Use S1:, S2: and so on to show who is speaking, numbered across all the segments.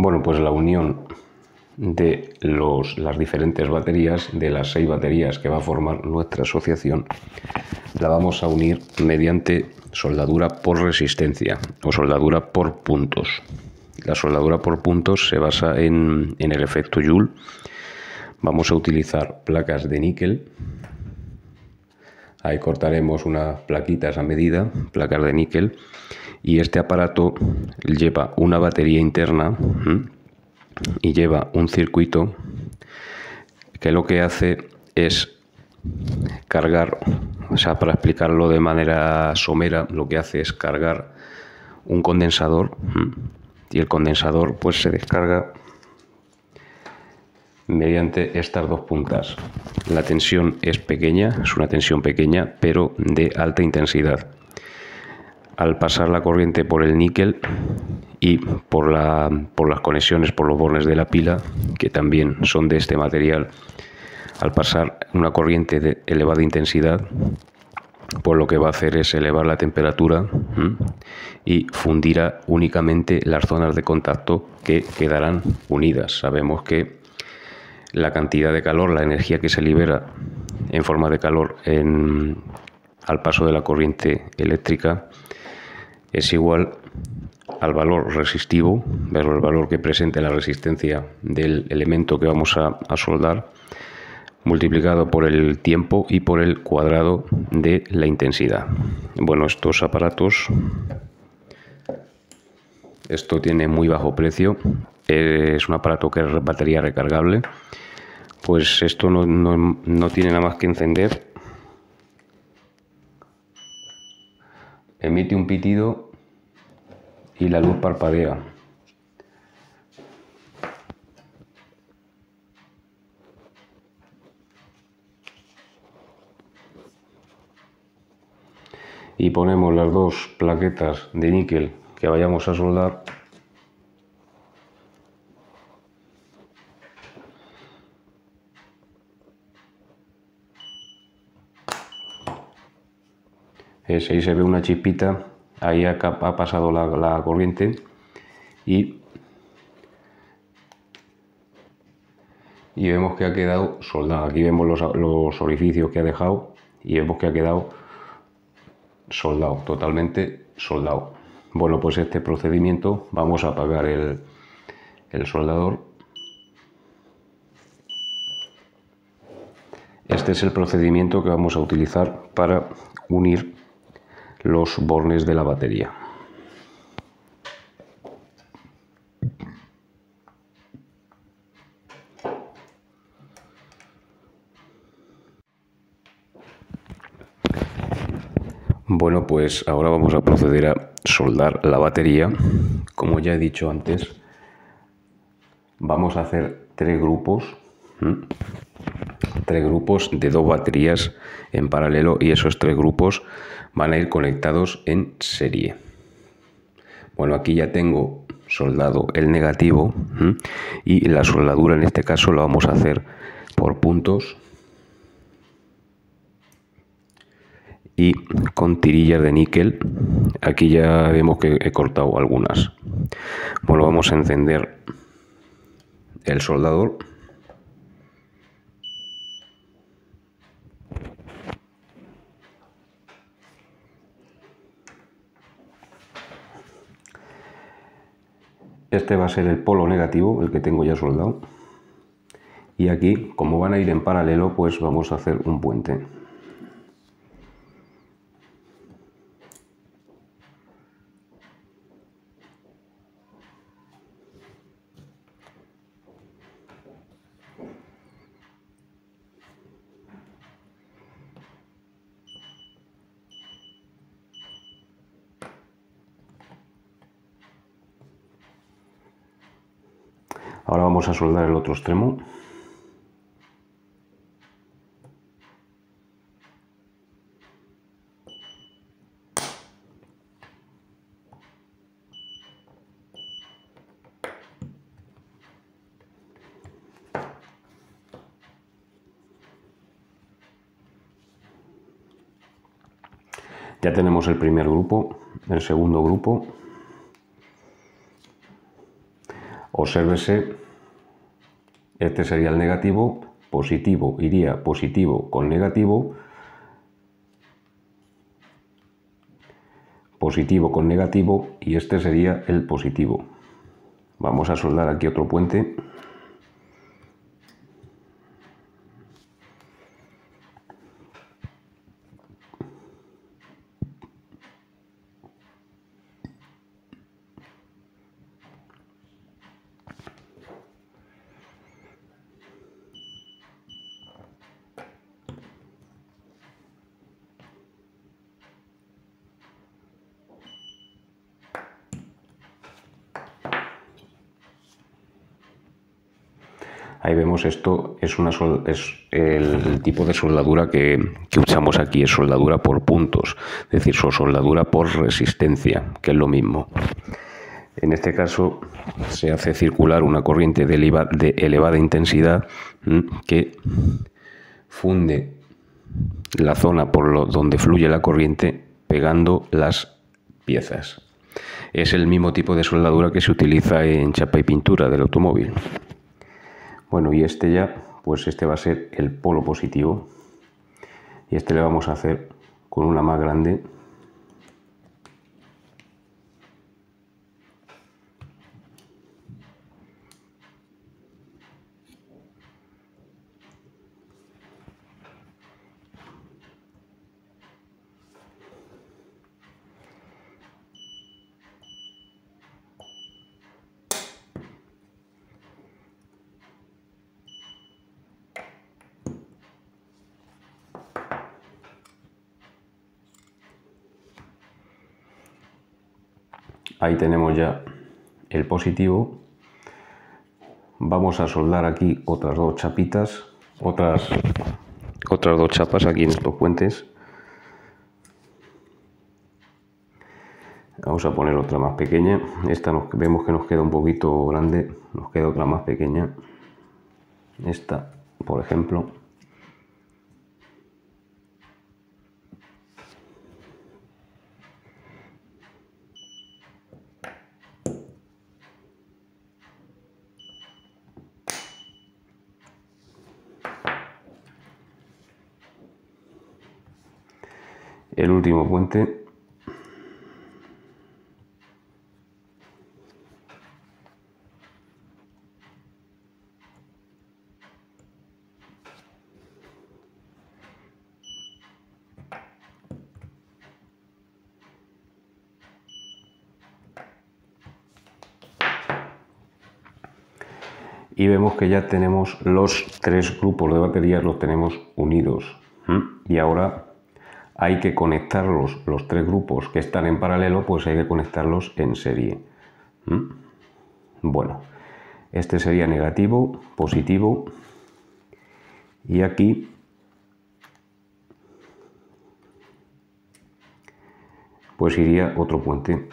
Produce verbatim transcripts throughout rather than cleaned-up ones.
S1: Bueno, pues la unión de los, las diferentes baterías, de las seis baterías que va a formar nuestra asociación, la vamos a unir mediante soldadura por resistencia o soldadura por puntos. La soldadura por puntos se basa en, en el efecto Joule. Vamos a utilizar placas de níquel. Ahí cortaremos unas plaquitas a medida, placas de níquel, y este aparato lleva una batería interna ¿m? y lleva un circuito que lo que hace es cargar, o sea, para explicarlo de manera somera, lo que hace es cargar un condensador ¿m? y el condensador pues se descarga mediante estas dos puntas. La tensión es pequeña, es una tensión pequeña, pero de alta intensidad. Al pasar la corriente por el níquel y por, la, por las conexiones, por los bornes de la pila, que también son de este material, al pasar una corriente de elevada intensidad, pues lo que va a hacer es elevar la temperatura ¿m? y fundirá únicamente las zonas de contacto que quedarán unidas. Sabemos que la cantidad de calor, la energía que se libera en forma de calor en, al paso de la corriente eléctrica es igual al valor resistivo, el valor que presente la resistencia del elemento que vamos a, a soldar, multiplicado por el tiempo y por el cuadrado de la intensidad. Bueno, estos aparatos, esto tiene muy bajo precio, es un aparato que es batería recargable. Pues esto no, no, no tiene nada más que encender, emite un pitido y la luz parpadea. Y ponemos las dos plaquetas de níquel que vayamos a soldar. Es, ahí se ve una chispita, ahí ha, ha pasado la, la corriente y, y vemos que ha quedado soldado. Aquí vemos los, los orificios que ha dejado y vemos que ha quedado soldado, totalmente soldado. Bueno, pues este procedimiento, vamos a apagar el, el soldador. Este es el procedimiento que vamos a utilizar para unir los bornes de la batería. Bueno, pues ahora vamos a proceder a soldar la batería. Como ya he dicho antes, vamos a hacer tres grupos, ¿m? tres grupos de dos baterías en paralelo, y esos tres grupos van a ir conectados en serie. Bueno, aquí ya tengo soldado el negativo ¿m? y la soldadura en este caso la vamos a hacer por puntos y con tirillas de níquel. Aquí ya vemos que he cortado algunas. Bueno, vamos a encender el soldador. Este va a ser el polo negativo, el que tengo ya soldado. Y aquí, como van a ir en paralelo, pues vamos a hacer un puente. Ahora vamos a soldar el otro extremo. Ya tenemos el primer grupo, el segundo grupo. Obsérvese, este sería el negativo, positivo iría positivo con negativo, positivo con negativo y este sería el positivo. Vamos a soldar aquí otro puente. Ahí vemos, esto es, una sol, es el tipo de soldadura que, que usamos aquí, es soldadura por puntos, es decir, soldadura por resistencia, que es lo mismo. En este caso se hace circular una corriente de, eleva, de elevada intensidad que funde la zona por lo, donde fluye la corriente pegando las piezas. Es el mismo tipo de soldadura que se utiliza en chapa y pintura del automóvil. Bueno, y este ya, pues este va a ser el polo positivo. Y este le vamos a hacer con una más grande. Ahí tenemos ya el positivo. Vamos a soldar aquí otras dos chapitas, otras, otras dos chapas aquí en estos puentes. Vamos a poner otra más pequeña. Esta nos, vemos que nos queda un poquito grande, nos queda otra más pequeña. Esta, por ejemplo. El último puente. Y vemos que ya tenemos los tres grupos de baterías, los tenemos unidos. ¿Mm? Y ahora hay que conectarlos, los tres grupos que están en paralelo, pues hay que conectarlos en serie. ¿Mm? Bueno, este sería negativo, positivo, y aquí pues iría otro puente.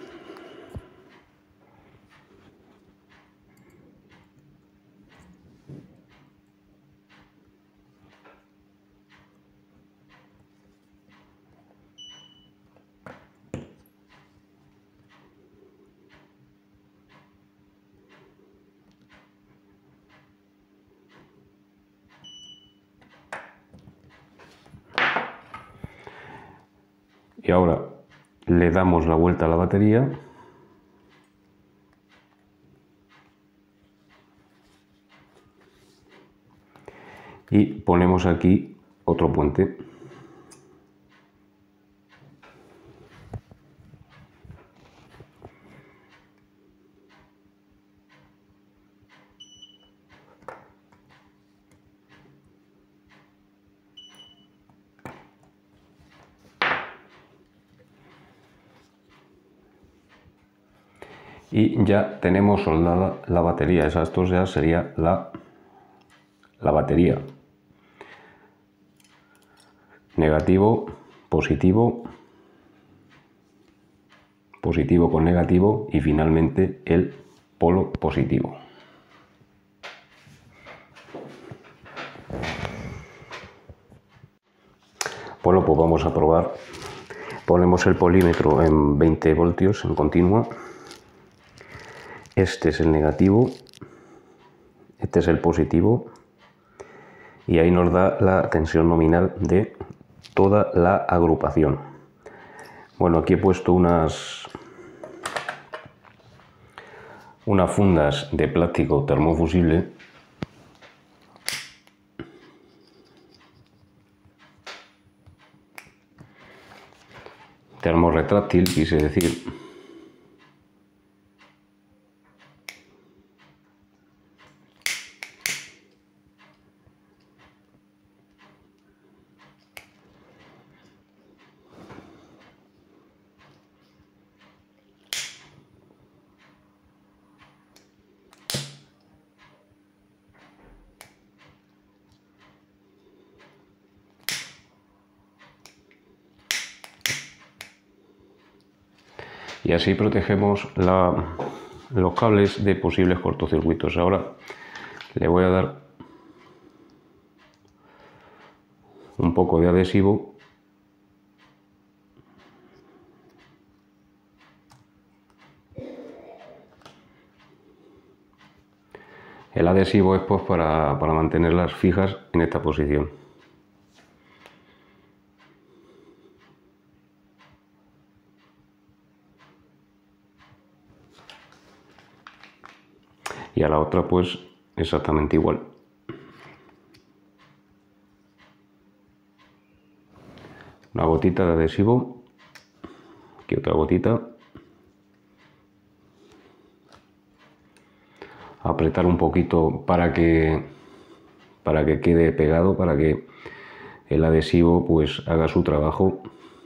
S1: Y ahora le damos la vuelta a la batería y ponemos aquí otro puente. Y ya tenemos soldada la batería. Esa, esto ya sería la, la batería. Negativo, positivo, positivo con negativo y finalmente el polo positivo. Bueno, pues vamos a probar. Ponemos el polímetro en veinte voltios en continua. este es el negativo, este es el positivo, y ahí nos da la tensión nominal de toda la agrupación. Bueno, aquí he puesto unas, unas fundas de plástico termofusible termorretráctil, quise decir. Y así protegemos la, los cables de posibles cortocircuitos. Ahora le voy a dar un poco de adhesivo el adhesivo es pues para, para mantenerlas fijas en esta posición. Y a la otra pues exactamente igual. Una gotita de adhesivo, aquí otra gotita, apretar un poquito para que para que quede pegado, para que el adhesivo pues haga su trabajo.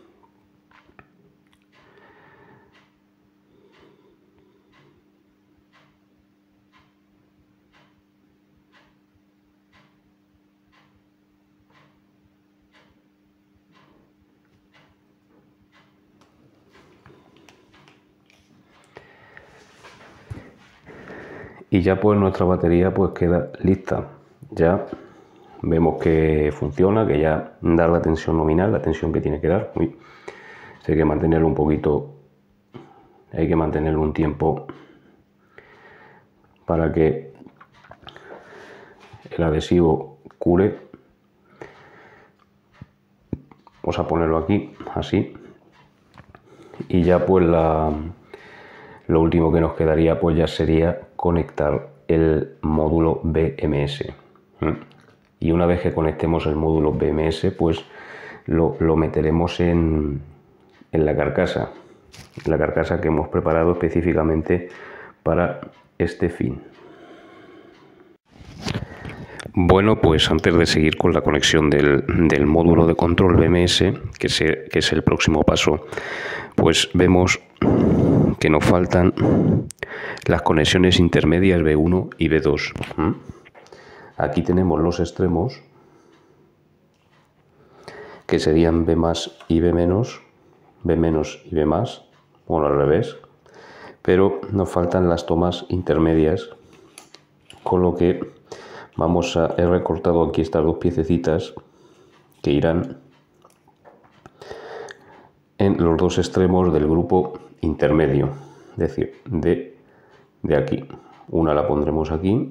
S1: Y ya pues nuestra batería pues queda lista. Ya vemos que funciona, que ya da la tensión nominal, la tensión que tiene que dar. Uy, hay que mantenerlo un poquito, hay que mantenerlo un tiempo para que el adhesivo cure. Vamos a ponerlo aquí, así. Y ya pues la, lo último que nos quedaría pues ya sería conectar el módulo B M S. Y una vez que conectemos el módulo B M S, pues lo, lo meteremos en, en la carcasa, la carcasa que hemos preparado específicamente para este fin. Bueno, pues antes de seguir con la conexión del, del módulo de control B M S, que, se, que es el próximo paso, pues vemos que nos faltan las conexiones intermedias B uno y B dos. ¿Mm? Aquí tenemos los extremos, que serían B más y B menos, B menos y B más, bueno, al revés, pero nos faltan las tomas intermedias, con lo que vamos a, he recortado aquí estas dos piececitas que irán en los dos extremos del grupo intermedio, es decir, de, de aquí. Una la pondremos aquí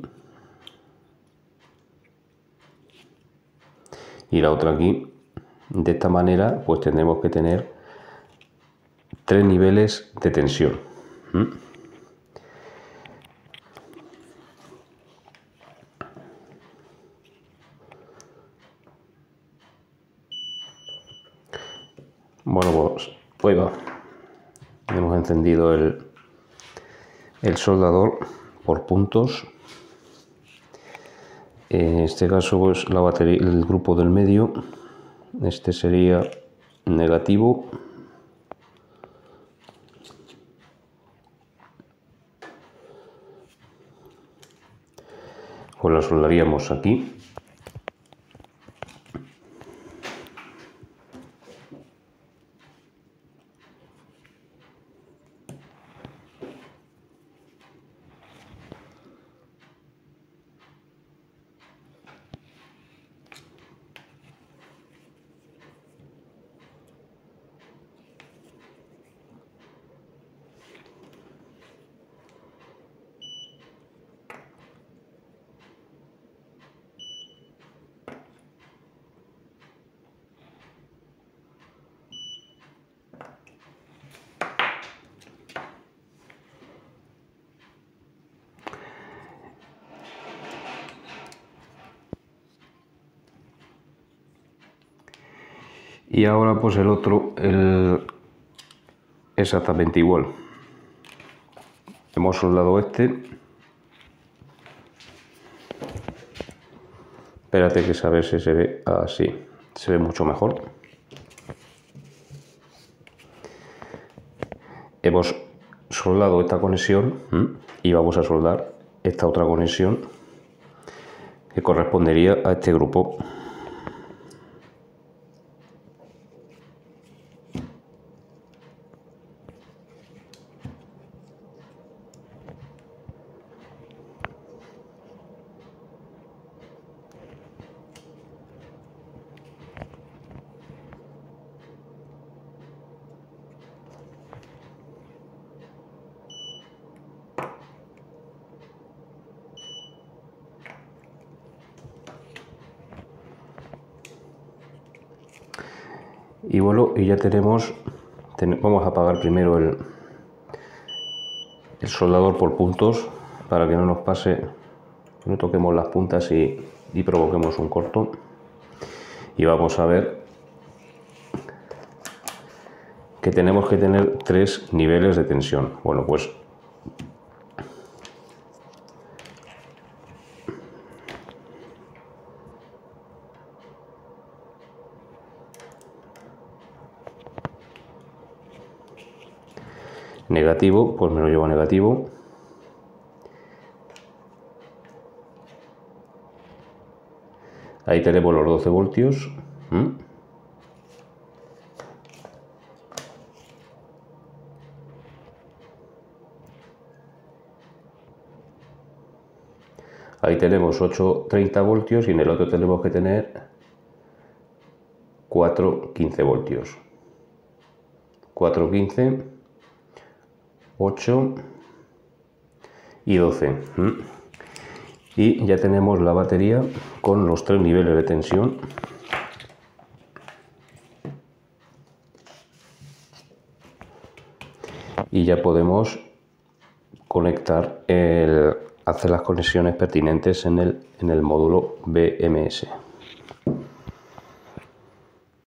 S1: y la otra aquí. De esta manera pues tendremos que tener tres niveles de tensión. ¿Mm? Bueno, pues, pues va. Hemos encendido el, el soldador por puntos. En este caso, pues la batería, el grupo del medio, este sería negativo. Pues la soldaríamos aquí. Y ahora pues el otro, el exactamente igual. Hemos soldado este. Espérate que a ver si se ve así. Se ve mucho mejor. Hemos soldado esta conexión y vamos a soldar esta otra conexión que correspondería a este grupo. Y bueno, y ya tenemos, ten, vamos a apagar primero el, el soldador por puntos para que no nos pase, que no toquemos las puntas y, y provoquemos un corto. Y vamos a ver que tenemos que tener tres niveles de tensión. Bueno, pues negativo, pues me lo llevo a negativo. Ahí tenemos los doce voltios. ¿Mm? Ahí tenemos ocho treinta voltios y en el otro tenemos que tener cuatro quince voltios. cuatro quince, ocho y doce. ¿Mm? Y ya tenemos la batería con los tres niveles de tensión. Y ya podemos conectar, el, hacer las conexiones pertinentes en el, en el módulo B M S.